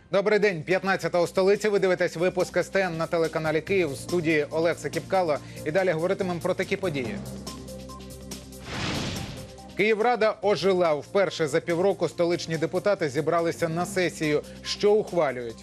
Добрий день, 15-го столиці. Ви дивитесь випуск СТН на телеканалі Київ. В студії Олег Сакіпкало. І далі говоритимемо про такі події. Київрада ожила. Вперше за півроку столичні депутати зібралися на сесію. Що ухвалюють?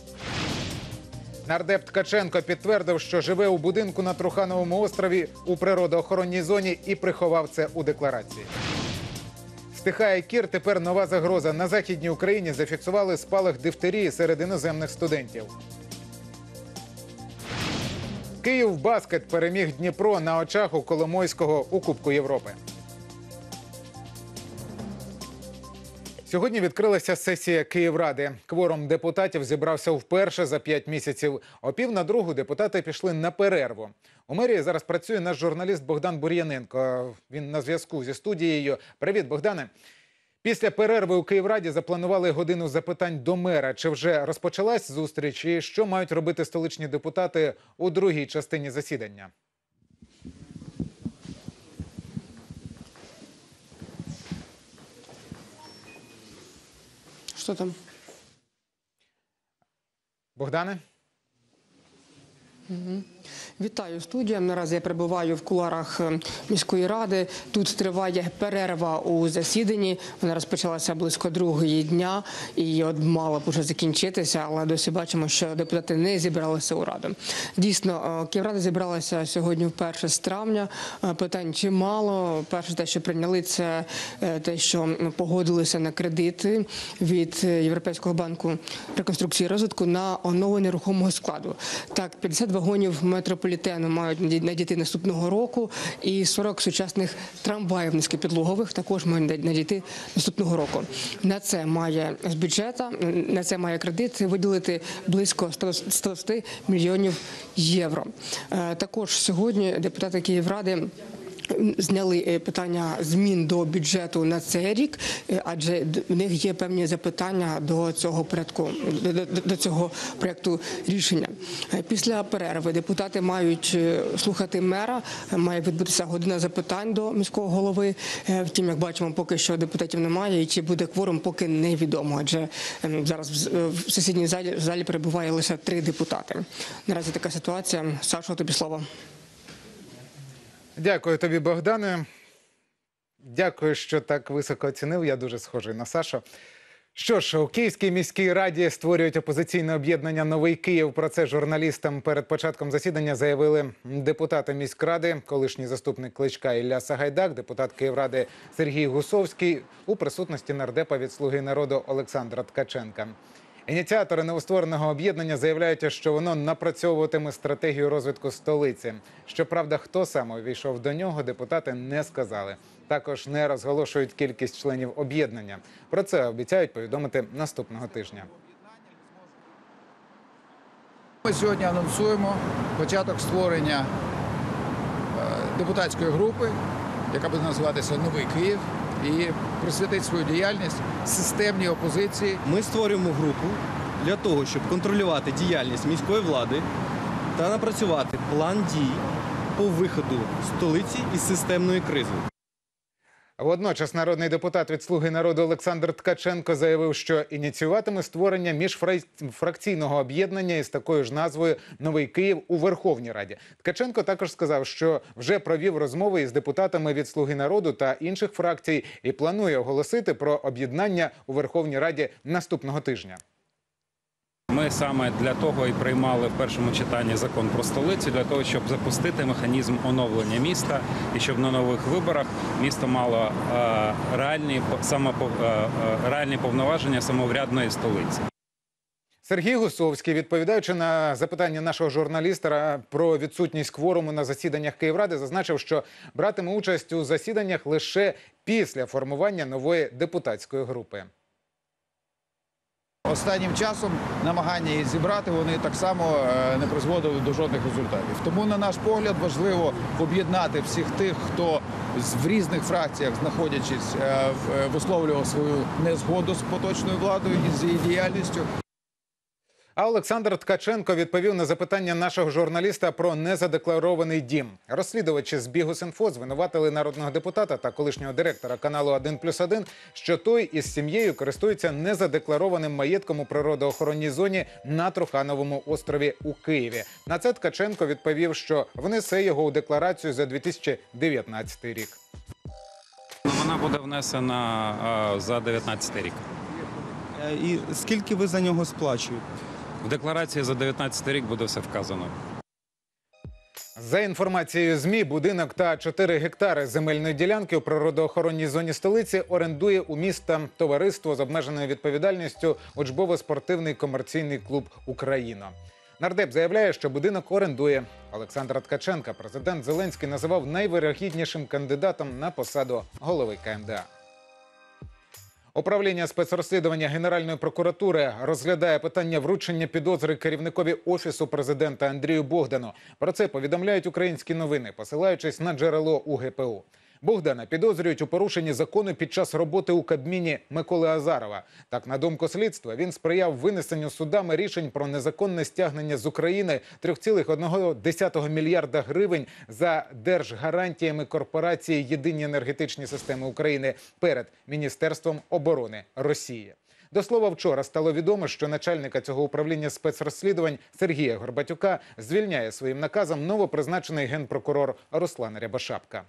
Нардеп Ткаченко підтвердив, що живе у будинку на Трухановому острові у природоохоронній зоні і приховав це у декларації. Стихає кір, тепер нова загроза. На Західній Україні зафіксували спалах дифтерії серед іноземних студентів. Київбаскет переміг Дніпро на очах у Коломойського у Кубку Європи. Сьогодні відкрилася сесія Київради. Кворум депутатів зібрався вперше за 5 місяців. О 1:45 депутати пішли на перерву. У мерії зараз працює наш журналіст Богдан Бур'яненко. Він на зв'язку зі студією. Привіт, Богдане. Після перерви у Київраді запланували годину запитань до мера. Чи вже розпочалась зустріч і що мають робити столичні депутати у другій частині засідання? Что там? Богдане? Вітаю, студія. Наразі я перебуваю в кулуарах міської ради. Тут триває перерва у засіданні. Вона розпочалася близько 2-ї дня і от мала б уже закінчитися, але досі бачимо, що депутати не зібралися у раду. Дійсно, Київрада зібралася сьогодні вперше з травня. Питань чимало. Перше те, що прийняли, це те, що погодилися на кредити від Європейського банку реконструкції і розвитку на оновлення рухомого складу. Так, 50 вагонів метрополітену мають надійти наступного року, і 40 сучасних трамваїв низькопідлогових також мають надійти наступного року. На це має з бюджету, на це має кредит виділити близько 120 мільйонів євро. Також сьогодні депутати Київради зняли питання змін до бюджету на цей рік, адже в них є певні запитання до цього проєкту рішення. Після перерви депутати мають слухати мера, має відбутися година запитань до міського голови. Втім, як бачимо, поки що депутатів немає, і чи буде кворум, поки невідомо, адже зараз в сесійній залі перебуває лише 3 депутати. Наразі така ситуація. Сашо, тобі слово. Дякую тобі, Богдане. Дякую, що так високо оцінив. Я дуже схожий на Сашу. Що ж, у Київській міській раді створюють опозиційне об'єднання «Новий Київ». Про це журналістам перед початком засідання заявили депутати міськради, колишній заступник Кличка Ілля Сагайдак, депутат Київради Сергій Гусовський у присутності нардепа від «Слуги народу» Олександра Ткаченка. Ініціатори новоствореного об'єднання заявляють, що воно напрацьовуватиме стратегію розвитку столиці. Щоправда, хто саме увійшов до нього, депутати не сказали. Також не розголошують кількість членів об'єднання. Про це обіцяють повідомити наступного тижня. Ми сьогодні анонсуємо початок створення депутатської групи, яка буде називатися «Новий Київ», і присвятить свою діяльність системній опозиції. Ми створюємо групу для того, щоб контролювати діяльність міської влади та напрацювати план дій по виходу столиці із системної кризи. Водночас народний депутат від «Слуги народу» Олександр Ткаченко заявив, що ініціюватиме створення міжфракційного об'єднання із такою ж назвою «Новий Київ» у Верховній Раді. Ткаченко також сказав, що вже провів розмови із депутатами від «Слуги народу» та інших фракцій і планує оголосити про об'єднання у Верховній Раді наступного тижня. Ми саме для того і приймали в першому читанні закон про столицю, для того, щоб запустити механізм оновлення міста і щоб на нових виборах місто мало реальні повноваження самоврядної столиці. Сергій Гусовський, відповідаючи на запитання нашого журналіста про відсутність кворуму на засіданнях Київради, зазначив, що братиме участь у засіданнях лише після формування нової депутатської групи. Останнім часом намагання її зібрати, вони так само не призводили до жодних результатів. Тому, на наш погляд, важливо об'єднати всіх тих, хто в різних фракціях, знаходячись, висловлював свою незгоду з поточною владою і з її діяльністю. А Олександр Ткаченко відповів на запитання нашого журналіста про незадекларований дім. Розслідувачі з Бігус.Інфо звинуватили народного депутата та колишнього директора каналу «1+1», що той із сім'єю користується незадекларованим маєтком у природоохоронній зоні на Трухановому острові у Києві. На це Ткаченко відповів, що внесе його у декларацію за 2019 рік. Вона буде внесена за 2019 рік. І скільки ви за нього сплачуєте? В декларації за 2019 рік буде все вказано. За інформацією ЗМІ, будинок та 4 гектари земельної ділянки у природоохоронній зоні столиці орендує у міста товариство з обмеженою відповідальністю «Учбово-спортивний комерційний клуб «Україна». Нардеп заявляє, що будинок орендує. Олександра Ткаченка президент Зеленський називав найвирогіднішим кандидатом на посаду голови КМДА. Управління спецрозслідування Генеральної прокуратури розглядає питання вручення підозри керівникові Офісу президента Андрію Богдану. Про це повідомляють українські новини, посилаючись на джерело у ГПУ. Богдана підозрюють у порушенні закону під час роботи у Кабміні Миколи Азарова. Так, на думку слідства, він сприяв винесенню судами рішень про незаконне стягнення з України 3,1 мільярда гривень за держгарантіями корпорації «Єдині енергетичні системи України» перед Міністерством оборони Росії. До слова, вчора стало відомо, що начальника цього управління спецрозслідувань Сергія Горбатюка звільняє своїм наказом новопризначений генпрокурор Руслан Рябошапка.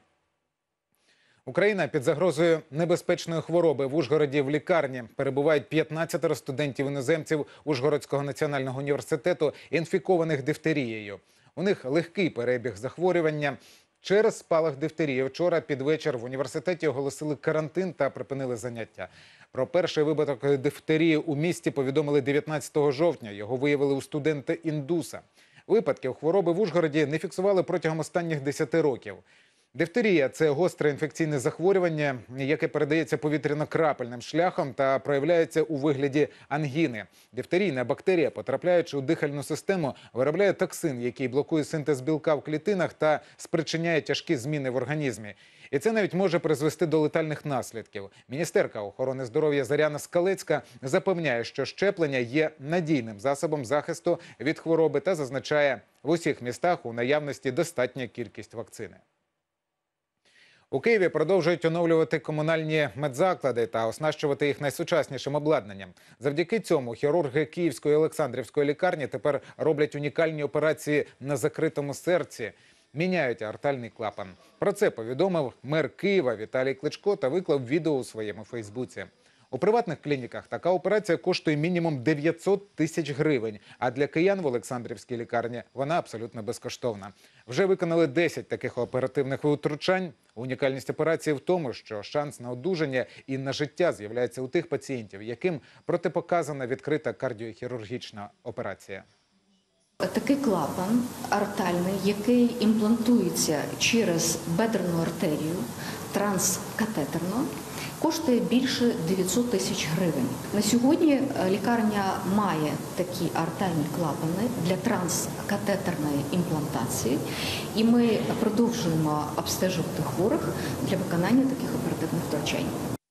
Україна під загрозою небезпечної хвороби. В Ужгороді в лікарні перебувають 15 студентів-іноземців Ужгородського національного університету, інфікованих дифтерією. У них легкий перебіг захворювання. Через спалах дифтерії вчора під вечір в університеті оголосили карантин та припинили заняття. Про перший випадок дифтерії у місті повідомили 19 жовтня. Його виявили у студента-індуса. Випадків хвороби в Ужгороді не фіксували протягом останніх 10 років. Дифтерія – це гостре інфекційне захворювання, яке передається повітряно-крапельним шляхом та проявляється у вигляді ангіни. Дифтерійна бактерія, потрапляючи у дихальну систему, виробляє токсин, який блокує синтез білка в клітинах та спричиняє тяжкі зміни в організмі. І це навіть може призвести до летальних наслідків. Міністерка охорони здоров'я Зоряна Скалецька запевняє, що щеплення є надійним засобом захисту від хвороби та зазначає, в усіх містах у наявності достатня кількість вакцини. У Києві продовжують оновлювати комунальні медзаклади та оснащувати їх найсучаснішим обладнанням. Завдяки цьому хірурги Київської Олександрівської лікарні тепер роблять унікальні операції на закритому серці. Міняють аортальний клапан. Про це повідомив мер Києва Віталій Кличко та виклав відео у своєму Фейсбуці. У приватних клініках така операція коштує мінімум 900 тисяч гривень, а для киян в Олександрівській лікарні вона абсолютно безкоштовна. Вже виконали 10 таких оперативних втручань. Унікальність операції в тому, що шанс на одужання і на життя з'являється у тих пацієнтів, яким протипоказана відкрита кардіохірургічна операція. Такий клапан аортальний, який імплантується через бедерну артерію транскатетерно, коштує більше 900 тисяч гривень. На сьогодні лікарня має такі аортальні клапани для транскатетерної імплантації, і ми продовжуємо обстежувати хворих для виконання таких оперативних втручань.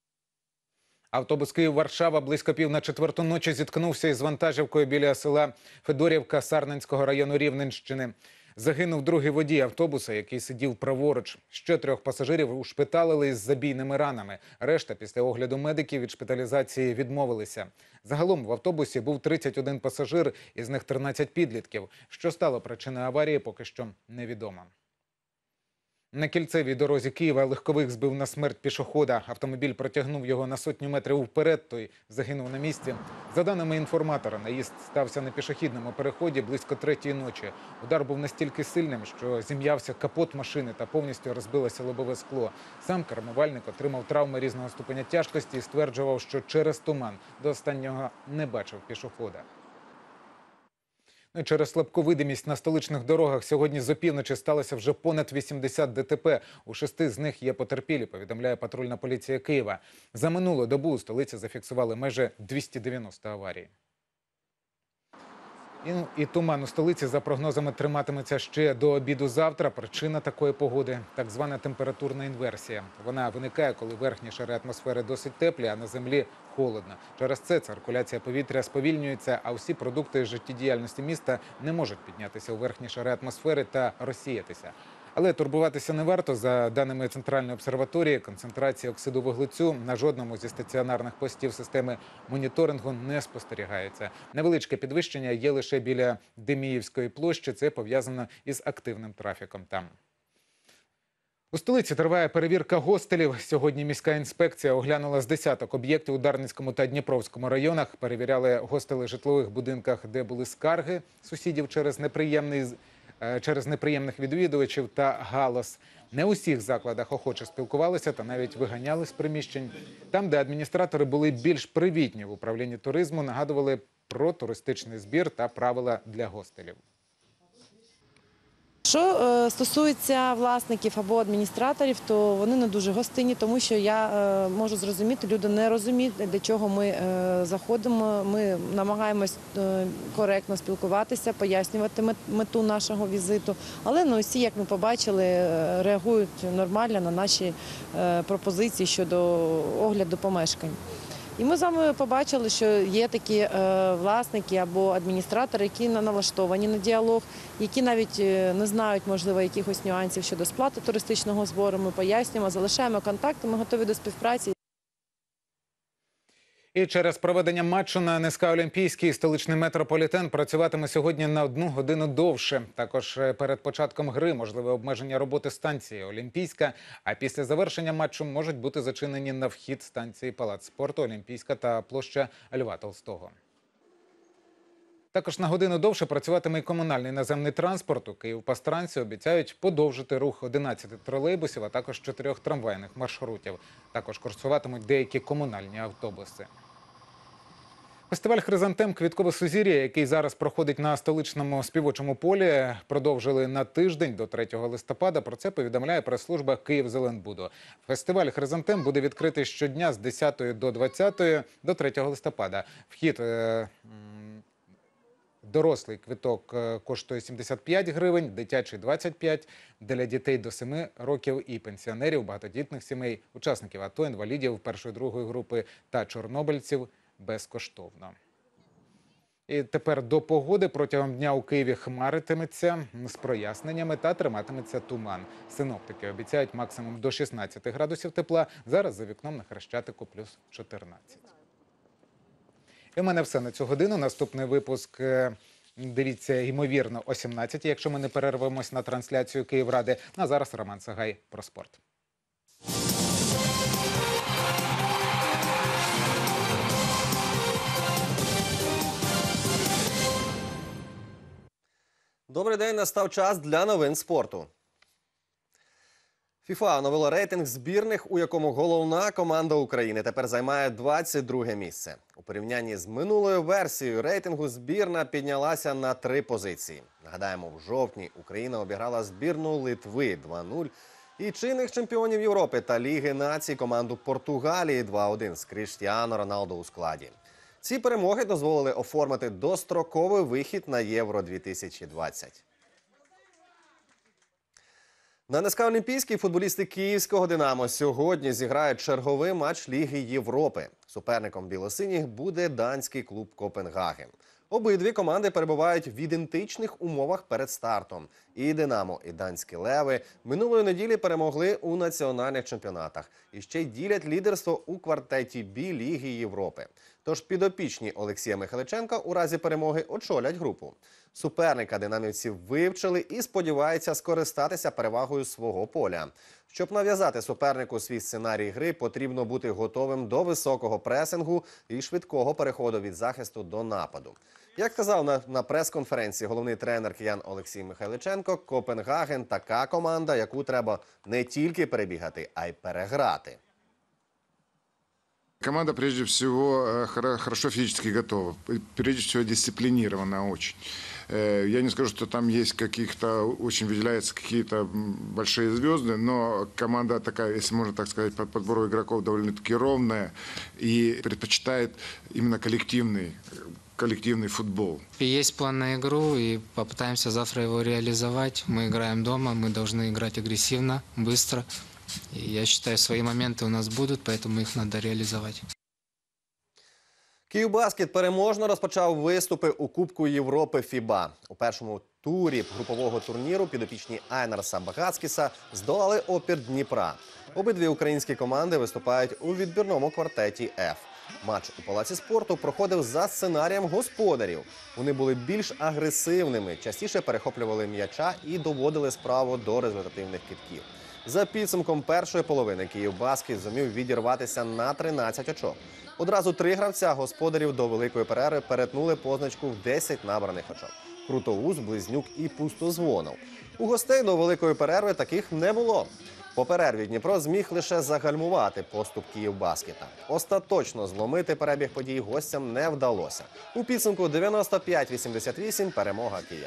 Автобус Київ-Варшава близько 3:45 ночі зіткнувся із вантажівкою біля села Федорівка Сарненського району Рівненщини. Загинув другий водій автобуса, який сидів праворуч. Ще 3 пасажирів ушпиталили із забійними ранами. Решта після огляду медиків від шпиталізації відмовилися. Загалом в автобусі був 31 пасажир, із них 13 підлітків. Що стало причиною аварії, поки що невідомо. На кільцевій дорозі Києва легковик збив на смерть пішохода. Автомобіль протягнув його на сотню метрів вперед, той загинув на місці. За даними інформатора, наїзд стався на пішохідному переході близько 3-ї ночі. Удар був настільки сильним, що зім'явся капот машини та повністю розбилося лобове скло. Сам кермувальник отримав травми різного ступеня тяжкості і стверджував, що через туман до останнього не бачив пішохода. Через слабку видимість на столичних дорогах сьогодні з опівночі сталося вже понад 80 ДТП. У 6 з них є потерпілі, повідомляє патрульна поліція Києва. За минулу добу у столиці зафіксували майже 290 аварій. І туман у столиці, за прогнозами, триматиметься ще до обіду завтра. Причина такої погоди – так звана температурна інверсія. Вона виникає, коли верхні шари атмосфери досить теплі, а на землі холодно. Через це циркуляція повітря сповільнюється, а всі продукти життєдіяльності міста не можуть піднятися у верхні шари атмосфери та розсіятися. Але турбуватися не варто. За даними Центральної обсерваторії, концентрація оксиду вуглецю на жодному зі стаціонарних постів системи моніторингу не спостерігається. Невеличке підвищення є лише біля Деміївської площі. Це пов'язано із активним трафіком там. У столиці триває перевірка гостелів. Сьогодні міська інспекція оглянула з десяток об'єктів у Дарницькому та Дніпровському районах. Перевіряли гостели в житлових будинках, де були скарги сусідів через неприємних відвідувачів та галас. Не у всіх закладах охоче спілкувалися та навіть виганяли з приміщень. Там, де адміністратори були більш привітні в управлінні туризму, нагадували про туристичний збір та правила для гостелів. Що стосується власників або адміністраторів, то вони не дуже гостинні, тому що я можу зрозуміти, люди не розуміють, для чого ми заходимо. Ми намагаємось коректно спілкуватися, пояснювати мету нашого візиту. Але не усі, як ми побачили, реагують нормально на наші пропозиції щодо огляду помешкань. І ми з вами побачили, що є такі власники або адміністратори, які налаштовані на діалог, які навіть не знають, можливо, якихось нюансів щодо сплати туристичного збору. Ми пояснюємо, залишаємо контакти, ми готові до співпраці. І через проведення матчу на НСК «Олімпійський» столичний метрополітен працюватиме сьогодні на 1 годину довше. Також перед початком гри можливе обмеження роботи станції «Олімпійська», а після завершення матчу можуть бути зачинені на вхід станції «Палац спорту», «Олімпійська» та площа Льва Толстого. Також на годину довше працюватиме і комунальний наземний транспорт. У Київпастранці обіцяють подовжити рух 11 тролейбусів, а також 4 трамвайних маршрутів. Також курсуватимуть деякі комунальні автобуси. Фестиваль «Хризантем. Квіткове сузір'я», який зараз проходить на столичному співочому полі, продовжили на тиждень до 3 листопада. Про це повідомляє прес-служба «Київзеленбуду». Фестиваль «Хризантем» буде відкритий щодня з 10 до 20 до 3 листопада. Вхід дорослий квиток коштує 75 гривень, дитячий – 25, для дітей до 7 років і пенсіонерів, багатодітних сімей, учасників АТО, інвалідів першої, другої групи та чорнобильців безкоштовно. І тепер до погоди. Протягом дня у Києві хмаритиметься з проясненнями та триматиметься туман. Синоптики обіцяють максимум до 16 градусів тепла. Зараз за вікном на Хрещатику плюс 14. І в мене все на цю годину. Наступний випуск дивіться, ймовірно, о 17, якщо ми не перервемось на трансляцію Київради. А зараз Роман Сагай про спорт. Добрий день, настав час для новин спорту. ФІФА оновила рейтинг збірних, у якому головна команда України тепер займає 22-ге місце. У порівнянні з минулою версією рейтингу збірна піднялася на 3 позиції. Нагадаємо, в жовтні Україна обіграла збірну Литви 2-0 і чинних чемпіонів Європи та Ліги націй команду Португалії 2-1 з Кріштіану Роналдо у складі. Ці перемоги дозволили оформити достроковий вихід на Євро-2020. На НСК «Олімпійський» футболісти київського «Динамо» сьогодні зіграють черговий матч Ліги Європи. Суперником білосиніх буде данський клуб «Копенгаген». Обидві команди перебувають в ідентичних умовах перед стартом. І «Динамо», і данські «Леви» минулої неділі перемогли у національних чемпіонатах. І ще й ділять лідерство у квартеті «Бі» Ліги Європи. Тож підопічні Олексія Михайличенка у разі перемоги очолять групу. Суперника динамівці вивчили і сподіваються скористатися перевагою свого поля. Щоб нав'язати супернику свій сценарій гри, потрібно бути готовим до високого пресингу і швидкого переходу від захисту до нападу. Як казав на прес-конференції головний тренер киян Олексій Михайличенко, Копенгаген – така команда, яку треба не тільки перебігати, а й переграти. Команда, прежде всего, хорошо физически готова, прежде всего, дисциплинирована очень. Я не скажу, что там есть каких-то, очень выделяются какие-то большие звезды, но команда такая, если можно так сказать, по подбору игроков довольно-таки ровная и предпочитает именно коллективный футбол. Есть план на игру, и попытаемся завтра его реализовать. Мы играем дома, мы должны играть агрессивно, быстро. И я считаю, свои моменты у нас будут, поэтому их надо реализовать. Київбаскет переможно розпочав виступи у Кубку Європи ФІБА. У першому турі групового турніру підопічні Айнарса Багацкіса здолали опір Дніпра. Обидві українські команди виступають у відбірному квартеті «Ф». Матч у Палаці спорту проходив за сценарієм господарів. Вони були більш агресивними, частіше перехоплювали м'яча і доводили справу до результативних кидків. За підсумком першої половини Київбаскет зумів відірватися на 13 очок. Одразу 3 гравця господарів до великої перерви перетнули позначку в 10 набраних очок. Крутоус, Близнюк і Пустозвонов. У гостей до великої перерви таких не було. По перерві Дніпро зміг лише загальмувати поступ Київбаскета. Остаточно зломити перебіг подій гостям не вдалося. У підсумку 95-88 перемога киян.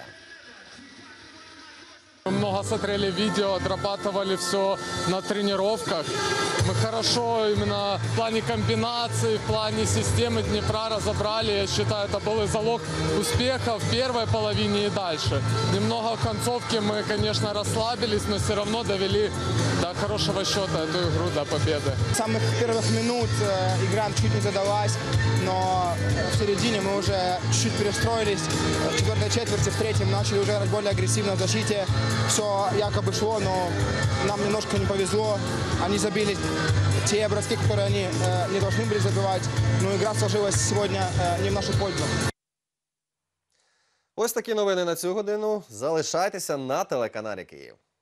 Мы много смотрели видео, отрабатывали все на тренировках. Мы хорошо именно в плане комбинаций, в плане системы Днепра разобрали. Я считаю, это был и залог успеха в первой половине и дальше. Немного в концовке мы, конечно, расслабились, но все равно довели до хорошего счета эту игру, до победы. С самых первых минут игра чуть не задалась, но в середине мы уже чуть-чуть перестроились. В четвертой четверти, в третьем начали уже играть более агрессивно в защите. Все якобы шло, но нам немножко не повезло. Они забили те броски, которые они не должны были забивать. Но игра сложилась сегодня не в нашу пользу. Ось такі новини на цю годину. Залишайтеся на телеканалі Київ.